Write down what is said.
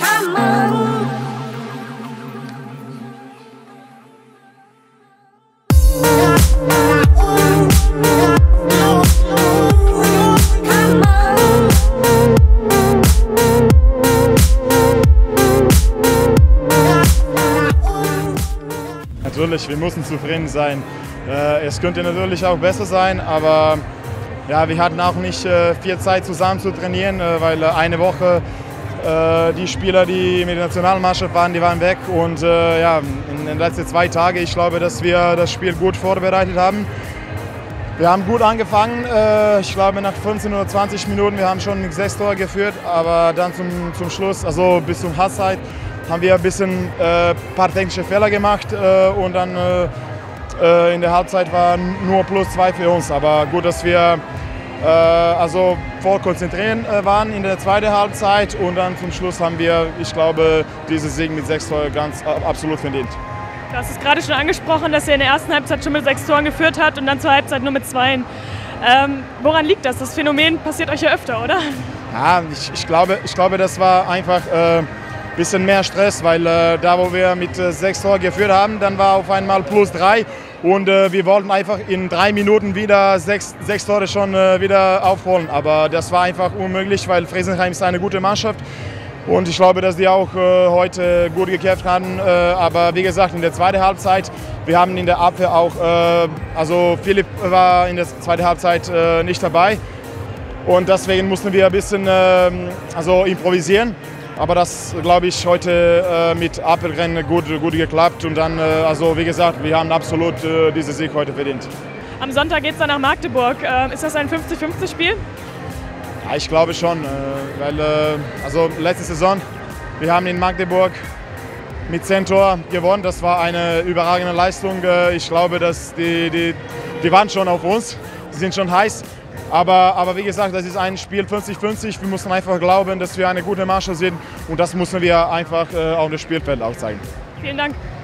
Natürlich, wir müssen zufrieden sein. Es könnte natürlich auch besser sein, aber ja, wir hatten auch nicht viel Zeit zusammen zu trainieren, weil eine Woche die Spieler, die mit der Nationalmannschaft waren, die waren weg. Und ja, in den letzten 2 Tagen, ich glaube, dass wir das Spiel gut vorbereitet haben. Wir haben gut angefangen, ich glaube nach 15 oder 20 Minuten, wir haben schon 6 Tore geführt, aber dann zum Schluss, also bis zum Halbzeit, haben wir ein bisschen paar technische Fehler gemacht und dann in der Halbzeit war nur +2 für uns. Aber gut, dass wir also voll konzentriert waren in der zweiten Halbzeit und dann zum Schluss haben wir, ich glaube, diesen Sieg mit 6 Toren ganz absolut verdient. Du hast es gerade schon angesprochen, dass ihr in der ersten Halbzeit schon mit 6 Toren geführt habt und dann zur Halbzeit nur mit 2. Woran liegt das? Das Phänomen passiert euch ja öfter, oder? Ja, ich glaube, das war einfach bisschen mehr Stress, weil da, wo wir mit 6 Toren geführt haben, dann war auf einmal +3 und wir wollten einfach in 3 Minuten wieder 6 Tore schon wieder aufholen. Aber das war einfach unmöglich, weil Friesenheim ist eine gute Mannschaft und ich glaube, dass die auch heute gut gekämpft haben. Aber wie gesagt, in der zweiten Halbzeit, wir haben in der Abwehr auch, also Philipp war in der zweiten Halbzeit nicht dabei und deswegen mussten wir ein bisschen also improvisieren. Aber das, glaube ich, heute mit Apelgren gut geklappt. Und dann, also wie gesagt, wir haben absolut diesen Sieg heute verdient. Am Sonntag geht es dann nach Magdeburg. Ist das ein 50-50-Spiel? Ja, ich glaube schon, weil also letzte Saison, wir haben in Magdeburg mit 10 Toren gewonnen. Das war eine überragende Leistung. Ich glaube, dass die waren schon auf uns, die sind schon heiß. Aber wie gesagt, das ist ein Spiel 50-50. Wir müssen einfach glauben, dass wir eine gute Mannschaft sind und das müssen wir einfach auf dem Spielfeld auch zeigen. Vielen Dank.